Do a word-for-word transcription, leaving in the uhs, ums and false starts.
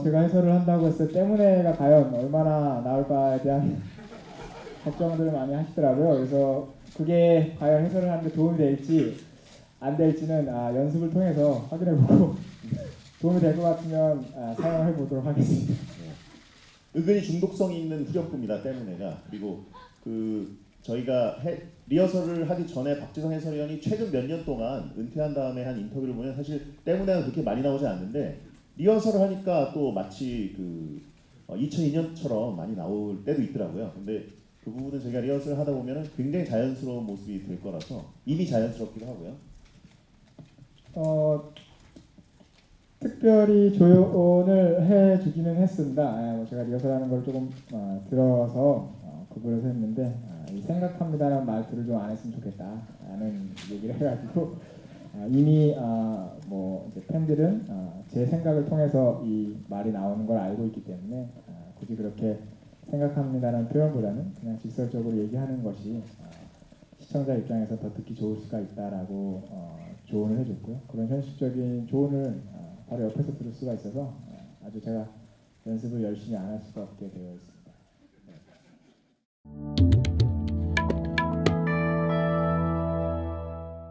제가 해설을 한다고 했을 때 때문에가 과연 얼마나 나올까에 대한 걱정들을 많이 하시더라고요. 그래서 그게 과연 해설을 하는데 도움이 될지 안 될지는 아, 연습을 통해서 확인해보고 도움이 될 것 같으면 아, 사용해 보도록 하겠습니다. 네. 은근히 중독성이 있는 후렴구입니다. 때문에가. 그리고 그 저희가 해, 리허설을 하기 전에 박지성 해설위원이 최근 몇 년 동안 은퇴한 다음에 한 인터뷰를 보면 사실 때문에가 그렇게 많이 나오지 않는데 리허설을 하니까 또 마치 그 어, 이천이 년처럼 많이 나올 때도 있더라고요. 근데 그 부분은 저희가 리허설을 하다 보면 굉장히 자연스러운 모습이 될 거라서 이미 자연스럽기도 하고요. 어, 특별히 조언을 해주기는 했습니다. 아, 뭐 제가 리허설하는 걸 조금 어, 들어서 어, 구분해서 했는데 아, 이 생각합니다라는 말투를 좀 안 했으면 좋겠다라는 얘기를 해가지고 아, 이미 아, 뭐 이제 팬들은 아, 제 생각을 통해서 이 말이 나오는 걸 알고 있기 때문에 아, 굳이 그렇게 생각합니다라는 표현보다는 그냥 직설적으로 얘기하는 것이 아, 시청자 입장에서 더 듣기 좋을 수가 있다라고 어, 조언을 해줬고요. 그런 현실적인 조언을 어, 바로 옆에서 들을 수가 있어서 어, 아주 제가 연습을 열심히 안 할 수가 없게 되어 있습니다.